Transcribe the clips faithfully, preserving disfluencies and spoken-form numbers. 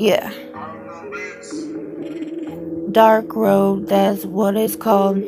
Yeah. Dark road, that's what it's called.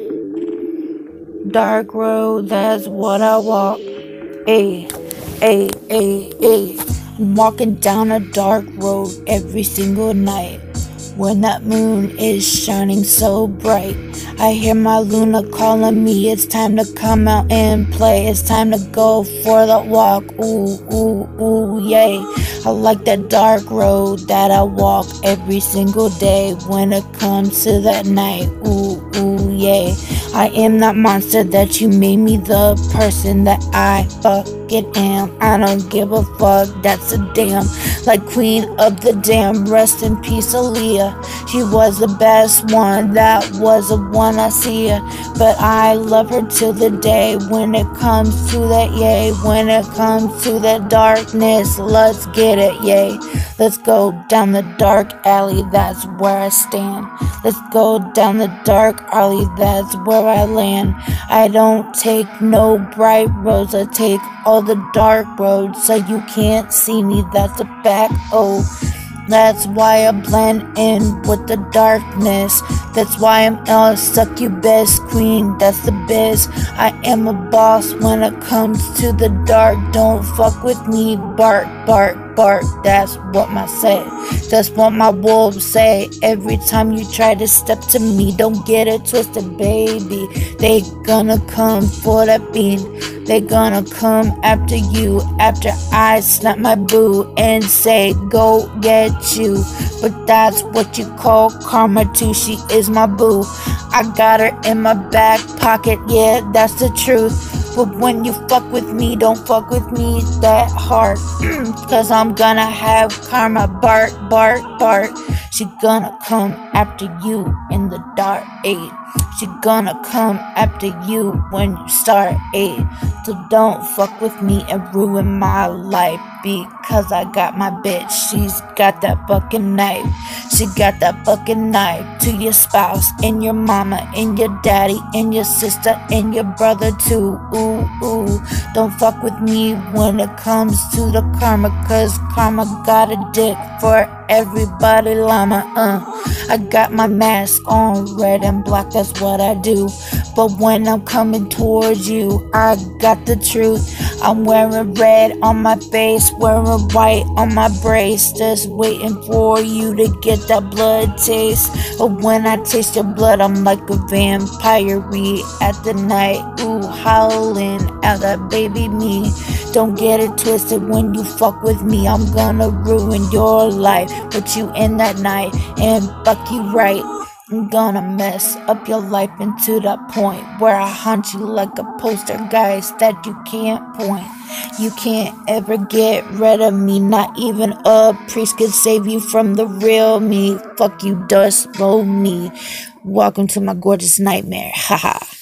Dark road, that's what I walk. Ayy, ayy, ayy, ayy. I'm walking down a dark road every single night. When that moon is shining so bright, I hear my Luna calling me. It's time to come out and play. It's time to go for the walk. Ooh, ooh, ooh, yay. I like that dark road that I walk every single day. When it comes to that night, ooh, ooh, yay. I am that monster that you made me, the person that I fucking am. I don't give a fuck, that's a damn. Like Queen of the Damn, rest in peace, Aaliyah. She was the best one, that was the one I see her. But I love her till the day when it comes to that, yay. When it comes to that darkness, let's get it, yay. Let's go down the dark alley, that's where I stand. Let's go down the dark alley, that's where I land. I don't take no bright roads, I take all the dark roads, so you can't see me, that's a fact, oh. That's why I blend in with the darkness. That's why I'm a succubus queen, that's the biz. I am a boss when it comes to the dark. Don't fuck with me, bark, bark, bark. That's what my say. That's what my wolves say. Every time you try to step to me, don't get it twisted, baby. They gonna come for that bean. They gonna come after you after I snap my boo and say go get you. But that's what you call karma too. She is my boo. I got her in my back pocket, yeah, that's the truth. But when you fuck with me, don't fuck with me that hard. Cause I'm gonna have karma, bark, bark, bark. She gonna come after you in the dark, ayy. She gonna come after you when you start, ayy. So don't fuck with me and ruin my life. Because I got my bitch, she's got that fucking knife. She got that fucking knife to your spouse, and your mama, and your daddy, and your sister, and your brother too. Ooh, ooh. Don't fuck with me when it comes to the karma, cause karma got a dick for everybody, llama, uh. I got my mask on, red and black, that's what I do. But when I'm coming towards you, I got the truth. I'm wearing red on my face, wearing white on my brace, just waiting for you to get that blood taste. But when I taste your blood, I'm like a vampire at the night, ooh, howling at that baby me. Don't get it twisted when you fuck with me, I'm gonna ruin your life, put you in that night and fuck you right. I'm gonna mess up your life into that point where I haunt you like a poster, guys, that you can't point. You can't ever get rid of me, not even a priest could save you from the real me. Fuck you, dust bowl me. Welcome to my gorgeous nightmare, haha.